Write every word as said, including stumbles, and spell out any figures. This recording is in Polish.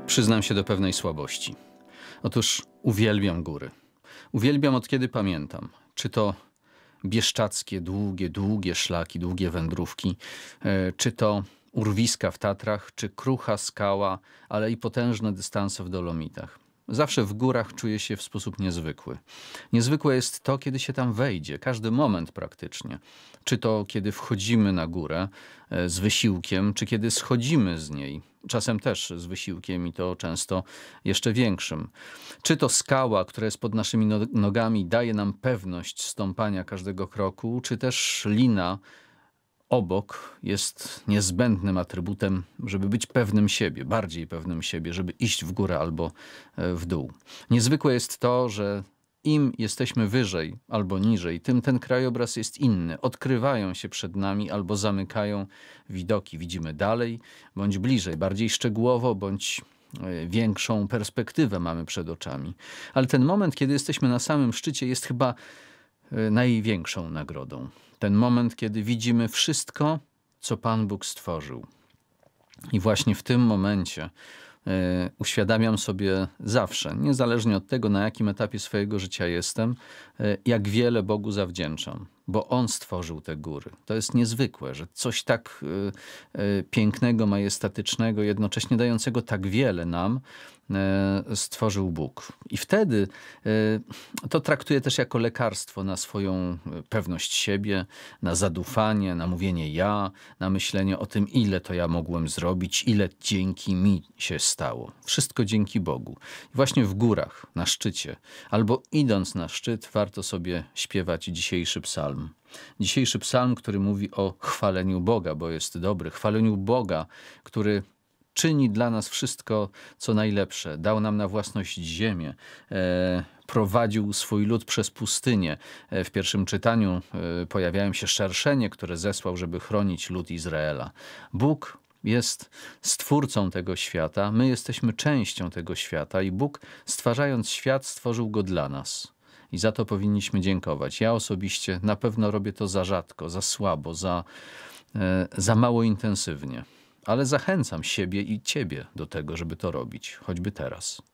Przyznam się do pewnej słabości. Otóż uwielbiam góry. Uwielbiam od kiedy pamiętam. Czy to bieszczackie, długie, długie szlaki, długie wędrówki, e, czy to urwiska w Tatrach, czy krucha skała, ale i potężne dystanse w Dolomitach. Zawsze w górach czuję się w sposób niezwykły. Niezwykłe jest to, kiedy się tam wejdzie, każdy moment praktycznie. Czy to kiedy wchodzimy na górę e, z wysiłkiem, czy kiedy schodzimy z niej. Czasem też z wysiłkiem i to często jeszcze większym. Czy to skała, która jest pod naszymi no- nogami, daje nam pewność stąpania każdego kroku, czy też lina obok jest niezbędnym atrybutem, żeby być pewnym siebie, bardziej pewnym siebie, żeby iść w górę albo e, w dół. Niezwykłe jest to, że im jesteśmy wyżej albo niżej, tym ten krajobraz jest inny. Odkrywają się przed nami albo zamykają widoki. Widzimy dalej bądź bliżej, bardziej szczegółowo bądź e, większą perspektywę mamy przed oczami. Ale ten moment, kiedy jesteśmy na samym szczycie, jest chyba e, największą nagrodą. Ten moment, kiedy widzimy wszystko, co Pan Bóg stworzył. I właśnie w tym momencie e, uświadamiam sobie zawsze, niezależnie od tego, na jakim etapie swojego życia jestem, e, jak wiele Bogu zawdzięczam, bo On stworzył te góry. To jest niezwykłe, że coś tak e, e, pięknego, majestatycznego, jednocześnie dającego tak wiele nam, e, stworzył Bóg. I wtedy e, to traktuję też jako lekarstwo na swoją e, pewność siebie, na zadufanie, na mówienie ja, na myślenie o tym, ile to ja mogłem zrobić, ile dzięki mi się stało. Wszystko dzięki Bogu. I właśnie w górach, na szczycie, albo idąc na szczyt, warto sobie śpiewać dzisiejszy psalm. Dzisiejszy psalm, który mówi o chwaleniu Boga, bo jest dobry. Chwaleniu Boga, który czyni dla nas wszystko, co najlepsze. Dał nam na własność ziemię. E, prowadził swój lud przez pustynię. E, w pierwszym czytaniu e, pojawiają się szerszenie, które zesłał, żeby chronić lud Izraela. Bóg jest stwórcą tego świata. My jesteśmy częścią tego świata i Bóg, stwarzając świat, stworzył go dla nas. I za to powinniśmy dziękować. Ja osobiście na pewno robię to za rzadko, za słabo, za, e, za mało intensywnie. Ale zachęcam siebie i ciebie do tego, żeby to robić, choćby teraz.